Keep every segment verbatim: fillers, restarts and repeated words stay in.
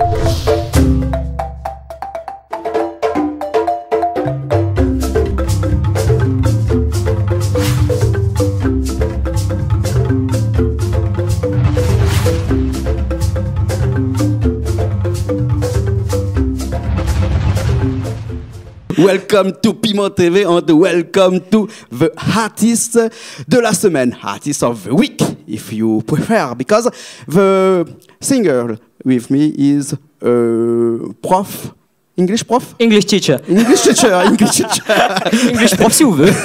Welcome to Piment T V and welcome to the artist de la semaine, artist of the week, if you prefer, because the singer with me is uh, Prof. English prof? English teacher. English teacher, English teacher. English prof si vous veut.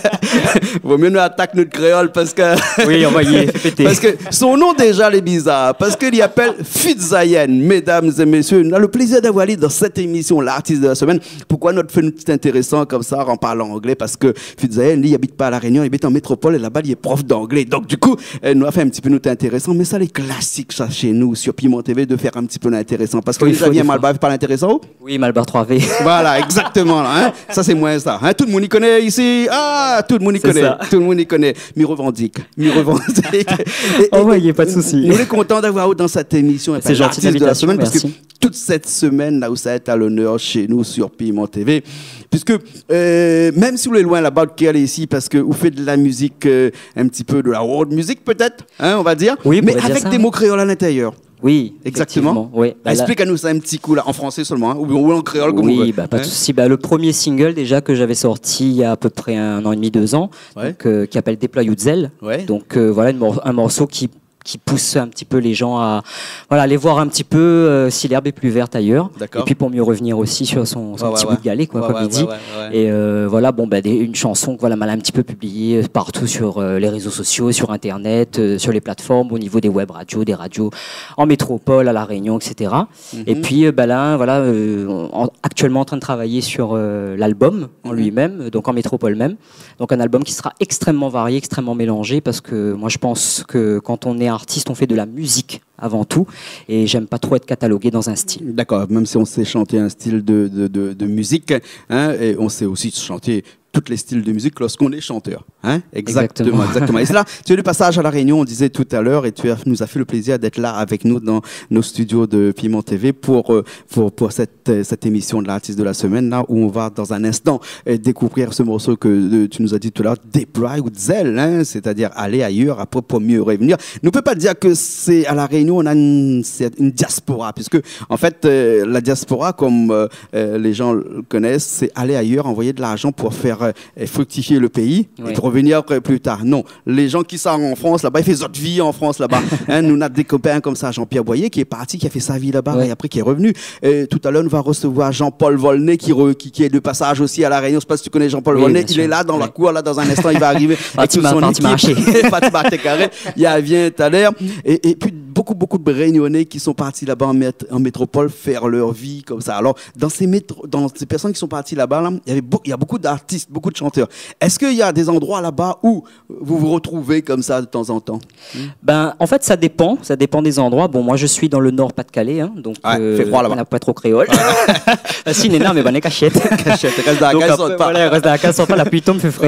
Vaut mieux nous attaquer notre créole parce que... Oui, envoyez, fait péter. Parce que son nom déjà est bizarre. Parce qu'il appelle Fitzayen. Mesdames et messieurs, on a le plaisir d'avoir allé dans cette émission, l'artiste de la semaine. Pourquoi notre fait petit intéressant comme ça en parlant anglais? Parce que Fitzayen, lui, il habite pas à La Réunion, il habite en métropole et là-bas, il est prof d'anglais. Donc du coup, elle nous a fait un petit peu notre intéressant. Mais ça, les classiques, ça, chez nous, sur Piment T V, de faire un petit peu l'intéressant. Parce que oui, déjà vient Malbar par l'intéressant. Oui, Malbar trois V. Voilà, exactement. Hein? Ça, c'est moins ça. Hein? Tout le monde y connaît ici. Ah, tout le monde y connaît. Ça. Tout le monde y connaît. M'y revendique. M'y revendique. Oh, ouais, il n'y a pas de souci. Nous sommes contents d'avoir dans cette émission. C'est gentil de la semaine merci. Parce que toute cette semaine, là où ça est à l'honneur chez nous sur Piment T V, puisque euh, même si vous êtes loin là-bas, qui est ici, parce que vous faites de la musique, euh, un petit peu de la world music peut-être, hein, on va dire, oui, mais avec ça, des mots créoles à l'intérieur. Oui, exactement. Oui. Bah, explique-nous ça un petit coup là, en français seulement, hein, ou en créole comme oui, on veut. Bah, pas hein de souci. Bah, le premier single déjà que j'avais sorti il y a à peu près un an et demi, deux ans, ouais. donc, euh, qui s'appelle Déploie Zel. Ouais. Donc euh, voilà mor un morceau qui qui pousse un petit peu les gens à voilà, aller voir un petit peu euh, si l'herbe est plus verte ailleurs. Et puis pour mieux revenir aussi sur son, son ouais, petit ouais, bout de galet, quoi, ouais, comme ouais, il dit. Ouais, ouais, ouais. Et euh, voilà, bon, bah, des, une chanson que voilà, m'a un petit peu publiée partout sur euh, les réseaux sociaux, sur Internet, euh, sur les plateformes, au niveau des web radios, des radios en métropole, à La Réunion, et cetera. Mm-hmm. Et puis, euh, bah, là, voilà, euh, en, actuellement en train de travailler sur euh, l'album en mm-hmm. lui-même, donc en métropole même. Donc un album qui sera extrêmement varié, extrêmement mélangé, parce que moi je pense que quand on est artiste, on fait de la musique avant tout, et j'aime pas trop être catalogué dans un style. D'accord, même si on sait chanter un style de, de, de, de musique, hein, et on sait aussi chanter tous les styles de musique lorsqu'on est chanteur. Hein? Exactement, exactement. exactement. Et là, tu es le passage à La Réunion, on disait tout à l'heure, et tu as, nous as fait le plaisir d'être là avec nous dans nos studios de Piment T V pour, pour, pour cette, cette émission de l'artiste de la semaine, là où on va dans un instant découvrir ce morceau que de, tu nous as dit tout à l'heure, Déploie Zel, hein? C'est-à-dire aller ailleurs après pour mieux revenir. Nous ne peut pas dire que c'est à La Réunion, on a une, une diaspora, puisque en fait, euh, la diaspora, comme euh, les gens le connaissent, c'est aller ailleurs, envoyer de l'argent pour faire et fructifier le pays, oui. Et pour revenir plus tard. Non, les gens qui sont en France là-bas, ils font autre vie en France là-bas. Hein, nous, on a des copains comme ça, Jean-Pierre Boyer, qui est parti, qui a fait sa vie là-bas, oui. Et après qui est revenu. Et tout à l'heure, on va recevoir Jean-Paul Volney, qui, re, qui, qui est de passage aussi à La Réunion. Je ne sais pas si tu connais Jean-Paul oui, Volney. Il est là dans oui. la cour, là, dans un instant, il va arriver. Avec toute son équipe. Fatima Tekaré, il vient tout à l'heure. Et, et puis, beaucoup, beaucoup de Réunionnais qui sont partis là-bas en, mét en métropole faire leur vie comme ça. Alors, dans ces, dans ces personnes qui sont parties là-bas, là, il y avait il y a beaucoup d'artistes, beaucoup de chanteurs. Est-ce qu'il y a des endroits là-bas où vous vous retrouvez comme ça de temps en temps? Ben, en fait, ça dépend. Ça dépend des endroits. Bon, moi, je suis dans le Nord Pas-de-Calais, hein, donc ouais, euh, fait froid là-bas. On n'a pas trop créole. Ouais. Si, n'est mais ben, cachette. Cachette. Reste dans la case, après, voilà, reste dans la case, pas la pluie tombe, fait frais.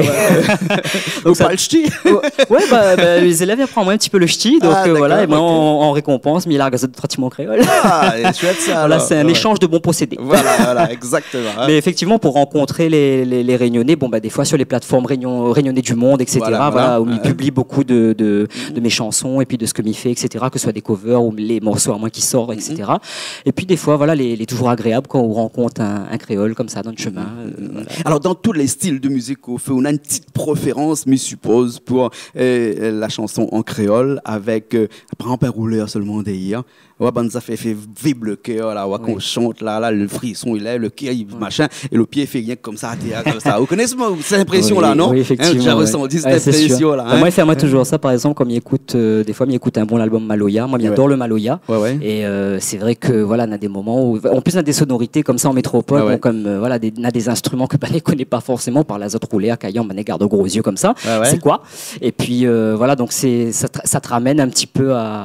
Donc ça, pas le ch'ti. Ouais, bah, bah, les élèves apprennent un petit peu le ch'ti, donc ah, euh, voilà, et ben, okay. on, on récompense, mais il a gazette pratiquement créole. Ah, chouette ça. Voilà, c'est un ouais. échange de bons procédés. Voilà, voilà, exactement. Mais effectivement, pour rencontrer les, les, les Réunionnais, bon, bah, des fois sur les plateformes Réunion, Réunionnais du Monde, et cetera, voilà, voilà, voilà, où il publie beaucoup de, de, de mes chansons et puis de ce que m'y fait, et cetera, que ce soit des covers ou les morceaux à moi qui sortent, et cetera. Mm-hmm. Et puis des fois, voilà, les, les toujours agréables quand on rencontre un, un créole comme ça dans le chemin. Mm-hmm. euh, voilà. Alors, dans tous les styles de musique qu'on fait, on a une petite préférence, mais suppose, pour euh, la chanson en créole avec, euh, par exemple, un rouleur seulement d'ailleurs. Ouais, ben, ça fait, fait vibrer le cœur, là, ouais, oui. Qu'on chante, là, là, le frisson, il est, le cœur, il, oui. machin, et le pied fait rien comme ça, comme ça. Vous connaissez cette impression-là, oui, non? Oui, effectivement. Hein, j'ai ressenti cette ouais, impression-là. Hein? Moi, il fait moi toujours ça, par exemple, comme il écoute, euh, des fois, il écoute un bon album Maloya. Moi, j'adore ouais. le Maloya. Ouais, ouais. Et euh, c'est vrai que, voilà, on a des moments où, en plus, on a des sonorités comme ça en métropole, ouais, ouais. Bon, comme, euh, voilà, des, on a des instruments que, ben, ne connaît pas forcément par la zotte roulée à Caillan, ben, garde gros yeux comme ça. Ouais, ouais. C'est quoi? Et puis, euh, voilà, donc, c'est, ça, te, ça te ramène un petit peu à, ben, à,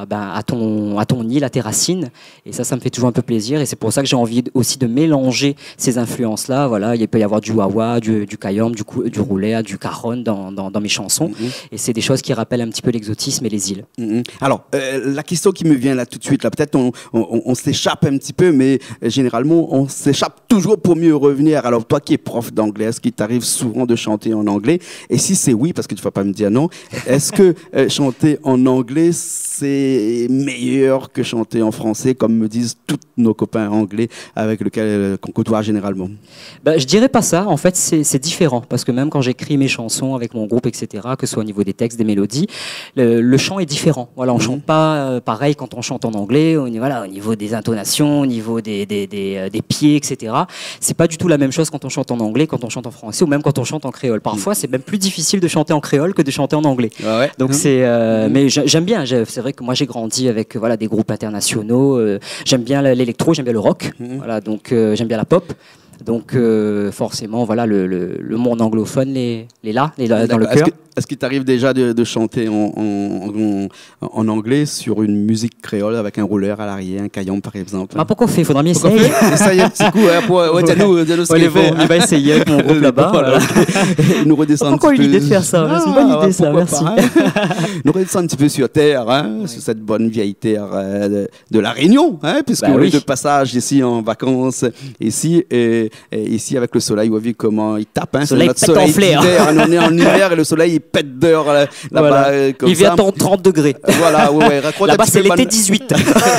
à, ton, à ton île, à tes racines. Et ça, ça me fait toujours un peu plaisir. Et c'est pour ça que j'ai envie aussi de mélanger ces influences-là. Voilà, il peut y avoir du wawa, du, du kayam, du, du roulé, du cajon dans, dans, dans mes chansons. Mm-hmm. Et c'est des choses qui rappellent un petit peu l'exotisme et les îles. Mm-hmm. Alors, euh, la question qui me vient là tout de suite, là, peut-être on, on, on s'échappe un petit peu, mais euh, généralement, on s'échappe toujours pour mieux revenir. Alors, toi qui es prof d'anglais, est-ce qu'il t'arrive souvent de chanter en anglais? Et si c'est oui, parce que tu ne vas pas me dire non, est-ce que euh, chanter en anglais, c'est meilleur que chanter en français, comme me disent tous nos copains anglais avec lesquels euh, qu'on côtoie généralement? Ben, je dirais pas ça. En fait, c'est différent. Parce que même quand j'écris mes chansons avec mon groupe, et cetera, que ce soit au niveau des textes, des mélodies, le, le chant est différent. Voilà, on ne mmh. chante pas euh, pareil quand on chante en anglais, au, voilà, au niveau des intonations, au niveau des, des, des, des pieds, et cetera. C'est pas du tout la même chose quand on chante en anglais, quand on chante en français ou même quand on chante en créole. Parfois, c'est même plus difficile de chanter en créole que de chanter en anglais. Ah ouais. Donc, mmh. c'est, euh, mmh. mais j'aime bien. C'est vrai que moi, j'ai grandi avec voilà, des groupes internationaux. Euh, j'aime bien l'électro, j'aime bien le rock. Mmh. Voilà, donc, euh, j'aime bien la pop. Donc euh, forcément, voilà, le, le, le monde anglophone est, est là, est là dans le cœur. Est-ce qu'il t'arrive déjà de, de chanter en, en, en, en anglais sur une musique créole avec un rouleur à l'arrière, un caillon par exemple? Bah, pourquoi on fait? Il faudra m'y essayer. Essaye un petit coup. Hein, pour, ouais, dis-nous, dis-nous ce qu'il fait. On va essayer avec mon groupe là-bas. Voilà. Nous redescendre pourquoi un petit une peu. idée de faire ça? C'est une bonne idée, ça. Merci. Pas, hein. Nous redescendre un petit peu sur terre, hein, oui. sur cette bonne vieille terre euh, de, de la Réunion, hein, puisqu'on bah, oui. est de passage ici en vacances, ici et, et ici avec le soleil. Vous avez vu comment il tape. Hein, le soleil pète en flair. On est en hiver et le soleil il pète d'heure. Là-bas, voilà. euh, comme il vient à trente degrés. Voilà, ouais, ouais. Là-bas, c'est l'été dix-huit.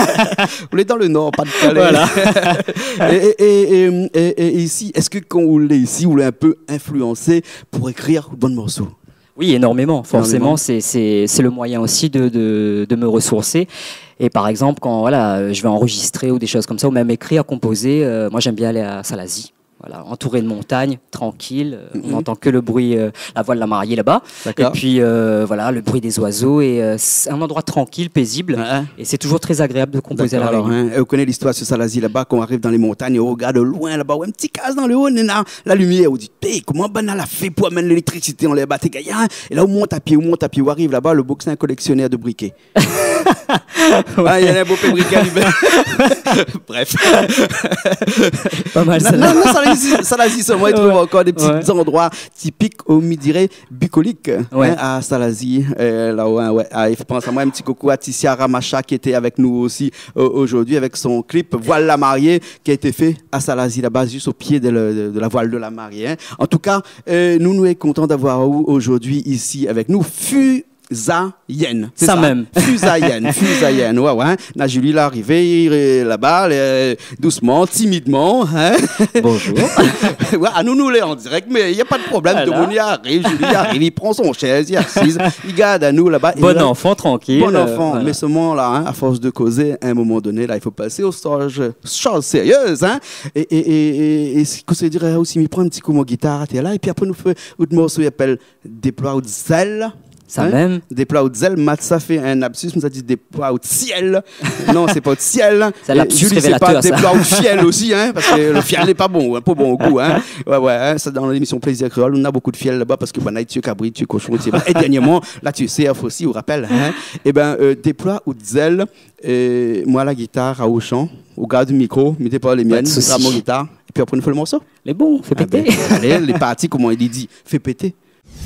On est dans le nord, pas de Calais. Voilà. et, et, et, et, et ici, est-ce que quand vous l'êtes ici, vous l'avez un peu influencé pour écrire de bons morceaux? Oui, énormément. Forcément, c'est le moyen aussi de, de, de me ressourcer. Et par exemple, quand voilà, je vais enregistrer ou des choses comme ça, ou même écrire, composer, euh, moi, j'aime bien aller à Salazie. Voilà, entouré de montagnes, tranquille, mm-hmm. on n'entend que le bruit, euh, la voix de la mariée là-bas, et puis euh, voilà, le bruit des oiseaux, et euh, c'est un endroit tranquille, paisible, mm-hmm. et c'est toujours très agréable de composer à la Réunion. Hein, on connaît l'histoire sur Salazie là-bas, quand on arrive dans les montagnes, on regarde loin là-bas, un petit casse dans le haut, a la lumière, on dit, hey, comment ben elle a fait pour amener l'électricité, on les battait, et là on monte à pied, on monte à pied, on arrive là-bas, le box c'est un collectionneur de briquets. Ouais. Ah, il y a un beau briquet bref. Pas mal, ça. Non, non, Salazie, seulement, il trouve ouais. encore des petits ouais. endroits typiques, on me dirait, bucoliques, ouais. hein, à Salazie. Euh, là, ouais, ouais. Ah, il faut penser à moi, un petit coucou à Tissia Ramacha qui était avec nous aussi euh, aujourd'hui avec son clip Voile la mariée qui a été fait à Salazie, là-bas, juste au pied de, le, de, de la voile de la mariée. Hein. En tout cas, euh, nous nous sommes contents d'avoir aujourd'hui ici avec nous. Fu Fusayen. Ça, ça même. Fusayen, Fusayen, ouais, ouais. Na Julie là, arrivée là-bas, doucement, timidement. Hein. Bonjour. Ouais, à nous, nous, les en direct, mais il n'y a pas de problème. Voilà. Tout le monde y arrive, Julie arrive, il prend son chaise, il assise, il garde à nous là-bas. Bon là, enfant, tranquille. Bon enfant, voilà. Mais ce moment-là, hein, à force de causer, à un moment donné, là, il faut passer aux choses sérieuses. Hein. Et, et, et, et, ce que se dirait aussi, il prend un petit coup mon guitare, t'es là, et puis après, nous fait un morceau, il appelle Déploie de zèle. Ça hein? Même. Déploie au zèle, Matza fait un lapsus, mais ça dit déploie au ciel. Non, c'est pas au ciel. C'est un lapsus Julie, c'est pas déploie au fiel aussi, hein, parce que le fiel n'est pas bon, hein, pas bon au goût. Hein. Ouais, ouais, hein, c'est dans l'émission Plaisir Créole, on a beaucoup de fiel là-bas parce que ben, là, tu es cabri, tu es cochon, tu es... Et dernièrement, là, tu es C F aussi, on rappelle. Hein. Et ben, euh, déploie au zèle, et moi la guitare, à au chant, au gars du micro, mettez pas les miennes, à mon guitare, et puis après, on fait le morceau. Les bons, fais péter. Ah ben, allez, les parties, comment il dit, fais péter.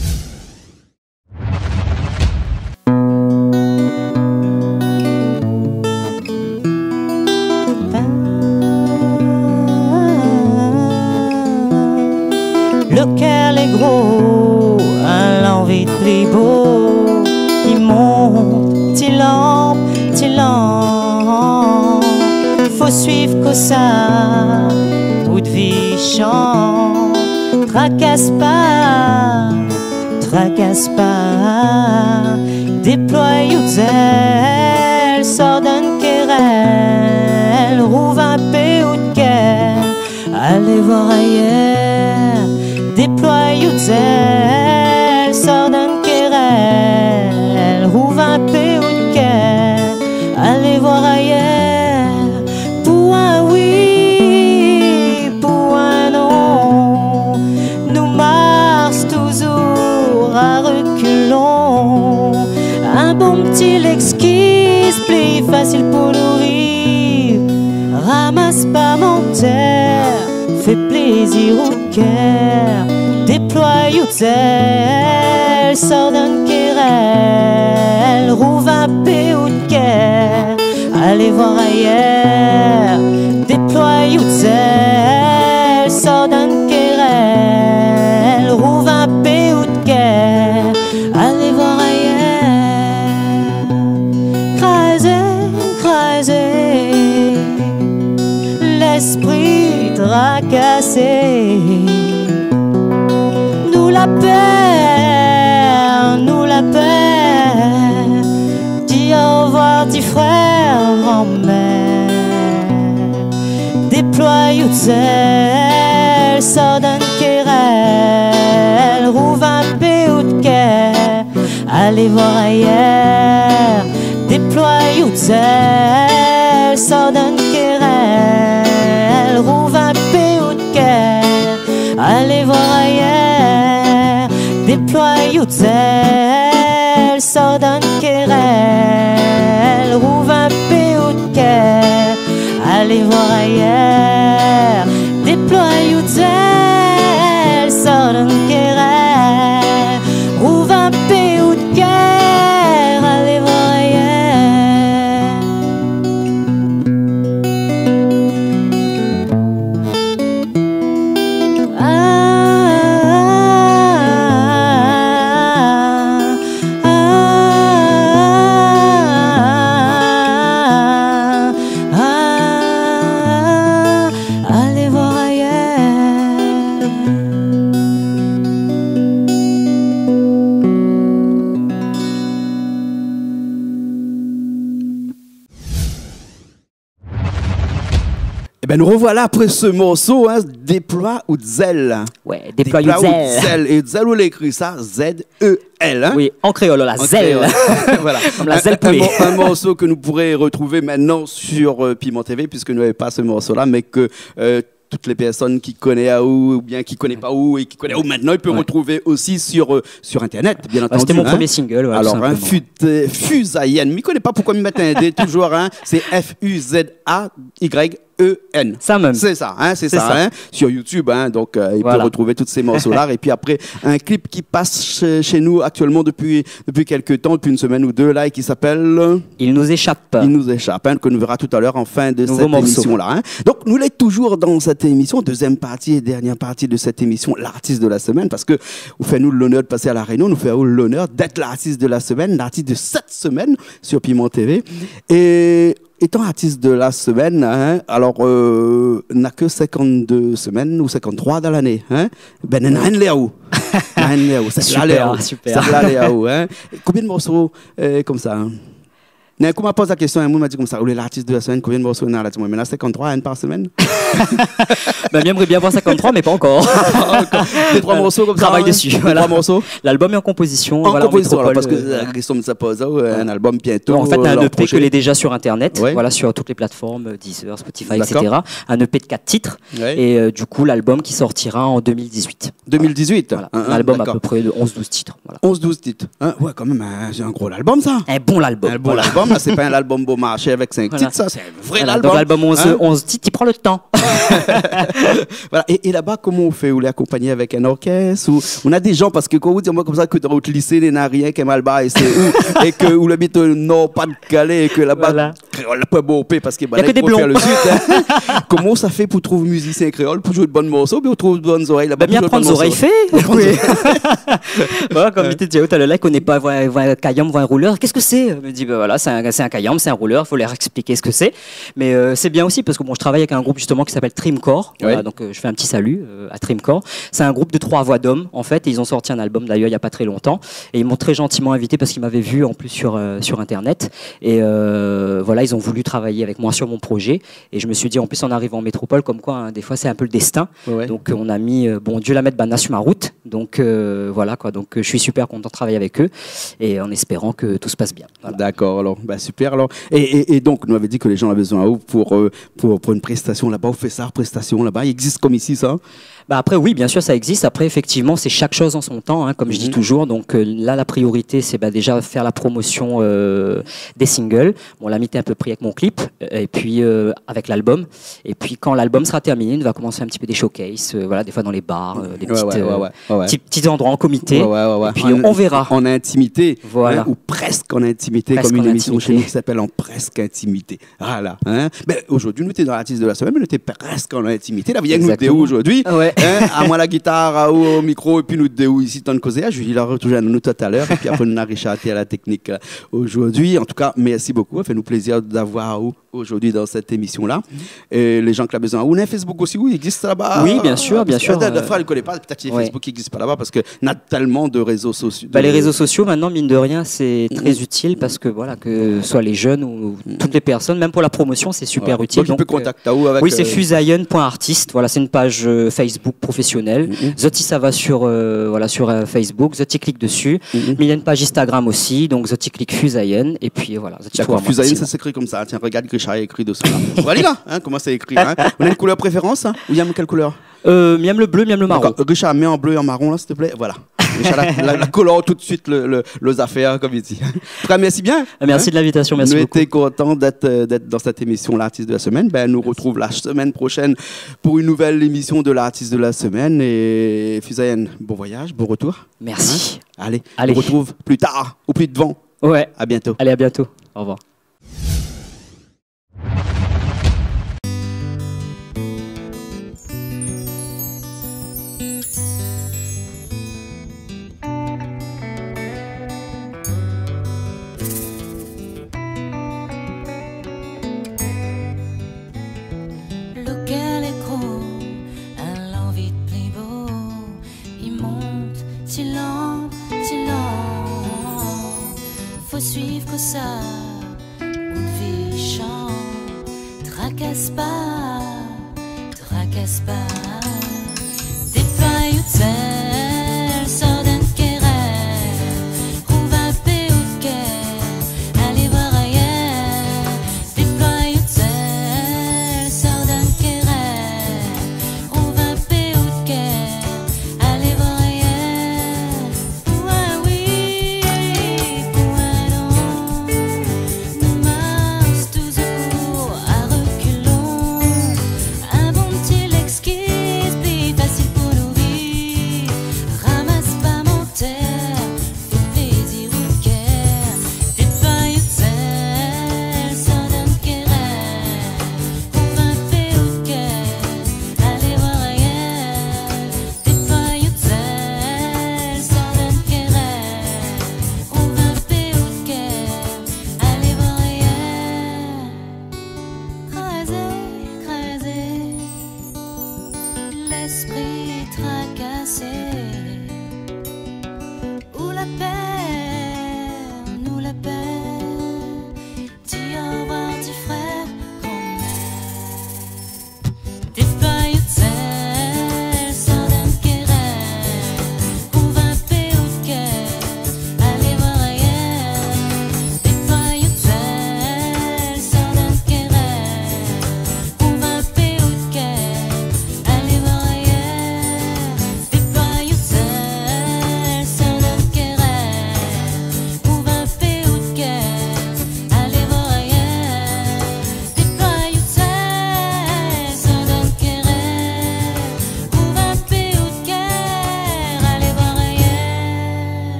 Le cœur est gros, à l'envie de plus beau. Il monte, il lampe, il lampe. Faut suivre que ça, bout de vie chante. Tracasse pas, tracasse pas. Déploie ou zèle, sort d'un querelle. Rouvre un peu ou de quel, allez voir ailleurs. Déploie ou zèle, sort d'un querelle. Rouvre un peu ou de quel, allez voir ailleurs. Pour un oui, pour un non, nous marche toujours à reculons. Un bon petit l'exquise, pli terre, fait plaisir au cœur, déploie ou tel, sort d'un querelle, rouve un peu ou de guerre, allez voir ailleurs, déploie ou tel, sort d'un querelle, rouve un peu ou de guerre, allez voir ailleurs, crasez, crasez, l'esprit tracassé, nous la peur, nous la peur, dis au revoir, dis frère en mer, déploie ou tel, sort d'un querelle, rouve un peu ou de guerre, allez voir ailleurs, déploie ou tel, sort d'un querelle, rouve un peu ou de guerre, allez voir ailleurs, déploie ou tel, sort d'un querelle, rouve un peu ou de guerre, allez voir ailleurs, déploie ou tel, sort d'un querelle, rouve un peu ou de guerre, allez voir ailleurs. Ah, ah, ah, ah, allez voir ailleurs. Eh ben nous revoilà après ce morceau, hein, Déploie ou Zel. Ouais, déploie ou zel. Et Zel, où l'écrit ça, Z E L. Hein? Oui, en créole, la En zèle. créole. Voilà. Comme la Un- zèle un, poulet. mo- un morceau que nous pourrons retrouver maintenant sur euh, Piment T V, puisque nous n'avons pas ce morceau-là, mais que euh, toutes les personnes qui connaissent à où, ou bien qui ne connaissent pas où, et qui connaissent où maintenant, ils peuvent Ouais. retrouver aussi sur, euh, sur Internet, bien Ouais, entendu. C'était mon hein. premier single. Ouais, Alors, tout un simplement. fut, Fusayen, je ne connais pas pourquoi me mettre un D toujours, hein, c'est F U Z A Y E N. Ça même. C'est ça, hein, c'est C'est ça, ça. hein, sur YouTube, hein, donc euh, il Voilà. peut retrouver tous ces morceaux-là. Et puis après, un clip qui passe chez, chez nous actuellement depuis, depuis quelques temps, depuis une semaine ou deux, là, et qui s'appelle Il nous échappe. Il nous échappe, hein, que nous verra tout à l'heure en fin de Nouveau cette morceau. émission-là. Hein. Donc nous l'êtes toujours dans cette émission, deuxième partie et dernière partie de cette émission, l'artiste de la semaine, parce que vous faites nous l'honneur de passer à la Réunion, nous fait l'honneur d'être l'artiste de la semaine, l'artiste de cette semaine sur Piment T V. Et étant artiste de la semaine, hein, alors euh, n'a que cinquante-deux semaines ou cinquante-trois dans l'année. Hein. Ben, n'a rien de où. Rien de où. C'est Super, là, là, super. C'est là, là, où, hein. Combien de morceaux euh, comme ça hein? Quand on m'a posé la question, un m'a dit comme ça, où est l'artiste de la semaine, combien de morceaux on a là? Maintenant, cinquante-trois, un par semaine. Ben, j'aimerais bien voir cinquante-trois, mais pas encore. Des trois morceaux comme ça. Travaille hein? dessus. Des Voilà. trois morceaux. L'album est en composition. En voilà, composition, alors, métropole, parce que euh, la question me ça pose, euh, un album bientôt. Non, en fait, un l'an E P prochain. que l'est déjà sur Internet, Ouais. voilà, sur toutes les plateformes, euh, Deezer, Spotify, et D'accord. cetera. Un E P de quatre titres. Ouais. Et euh, du coup, l'album qui sortira en deux mille dix-huit. deux mille dix-huit. Voilà. Hein, Un hein, album à d'accord. peu près de onze douze titres. Voilà. onze douze titres. Hein, ouais, quand même, hein, c'est un gros album, ça. Un bon album. Un bon album, là, c'est pas un album beau marché avec cinq Voilà. titres, ça, c'est un vrai Voilà, album. donc l'album onze, Hein? onze titres, il prend le temps. Voilà. Et, et là-bas, comment on fait? Vous l'accompagnez avec un orchestre ou on a des gens, parce que quand vous dites moi comme ça que dans votre lycée, il n'y a rien qui est mal bas et c'est où et que vous l'habitez au nord, pas de Calais et que là-bas, Voilà. créole, pas beau P parce qu'il Y a que des blonds. le sud. Hein. Comment ça fait pour trouver musicien créole, pour jouer de bonnes morceaux, puis on trouve de bonnes oreilles là-bas? Bah, bien pour prendre jouer les de bonnes oreilles morceaux. fait. Voilà, comme il dit tout à l'heure, là, qu'on n'est pas voit voit un caillum, voit un rouleur. Qu'est-ce que c'est? Je me dis, bah voilà, c'est un, c'est un caillum, c'est un rouleur. Il faut leur expliquer ce que c'est. Mais euh, c'est bien aussi parce que bon, je travaille avec un groupe justement qui s'appelle Trimcore. Voilà, Ouais. donc euh, je fais un petit salut euh, à Trimcore. C'est un groupe de trois voix d'hommes en fait. Et ils ont sorti un album d'ailleurs il y a pas très longtemps. Et ils m'ont très gentiment invité parce qu'ils m'avaient vu en plus sur euh, sur internet. Et euh, voilà, ils ont voulu travailler avec moi sur mon projet. Et je me suis dit en plus en arrivant en métropole, comme quoi hein, des fois c'est un peu le destin. Ouais. Donc euh, on a mis euh, bon Dieu la mettre Bana sur ma route. Donc euh, voilà quoi. Donc euh, je suis super content de travailler avec eux et en espérant que tout se passe bien. Voilà. D'accord, alors, bah, super. Alors. Et, et, et donc, nous avait dit que les gens avaient besoin de vous pour, euh, pour, pour une prestation là-bas. Vous faites ça, prestation là-bas. Il existe comme ici, ça? Bah après oui, bien sûr ça existe. Après effectivement c'est chaque chose en son temps, hein, comme mm-hmm. je dis toujours. Donc euh, là la priorité c'est bah, déjà faire la promotion euh, des singles. Bon la mythe est un peu pris avec mon clip et puis euh, avec l'album. Et puis quand l'album sera terminé, on va commencer un petit peu des showcases, euh, voilà des fois dans les bars, euh, des ouais, petites, ouais, ouais, ouais, ouais. Euh, petits, petits endroits en comité. Ouais, ouais, ouais, ouais. Et puis en, on verra. En intimité, voilà. hein, ou presque en intimité, presque comme une en émission intimité. chez nous qui s'appelle En presque intimité. Voilà. Hein. Mais aujourd'hui nous étions dans l'artiste de la semaine, mais nous étions presque en intimité. Là, bien nous déou aujourd'hui. Ouais. Hein, à moi la guitare, au, au micro, et puis nous déou ici dans le causé. Je lui ai retrouvé à nous tout à l'heure, et puis après nous avons Richard à la technique aujourd'hui. En tout cas, merci beaucoup. Ça fait nous plaisir d'avoir aujourd'hui dans cette émission-là. Et les gens qui ont besoin. Ou on a Facebook aussi, où il existe là-bas. Oui, bien sûr, bien sûr. La fois, elle ne connaît pas. Peut-être que ouais. Facebook n'existe pas là-bas parce qu'il y a tellement de réseaux sociaux. Bah, les réseaux sociaux, maintenant, mine de rien, c'est très mmh. utile parce que, voilà, que ce soit les jeunes ou mmh. toutes les personnes, même pour la promotion, c'est super ouais. utile. Donc, tu peux contacter où avec. Oui, c'est euh... fusayen point artiste. Voilà, c'est une page euh, Facebook professionnelle. Mmh. Zoti, ça va sur, euh, voilà, sur euh, Facebook. Zoti clique dessus. Mmh. Mais il y a une page Instagram aussi. Donc, Zoti clique fusayen. Et puis, voilà. Fusayen, ça s'écrit comme ça. Tiens, regarde, Richard a écrit dessous. Voilà, là, hein, comment c'est écrit. Hein. On a une couleur préférence hein. Ou Miam, quelle couleur euh, Miam le bleu, Miam le marron. Richard, mets en bleu et en marron, là, s'il te plaît. Voilà. Richard, la, la, la colore tout de suite le, le, les affaires, comme il dit. Très merci bien. Merci hein. de l'invitation, merci nous beaucoup. Nous étions contents d'être, d'être dans cette émission L'Artiste de la Semaine. Ben, nous retrouvons la semaine prochaine pour une nouvelle émission de L'Artiste de la Semaine. Et Fusayen, bon voyage, bon retour. Merci. Hein Allez, Allez, on se retrouve plus tard ou plus devant. Ouais. À bientôt. Allez, à bientôt. Au revoir. Suivre que ça, ou de vie chante, tracasse pas, tracasse pas, des pailles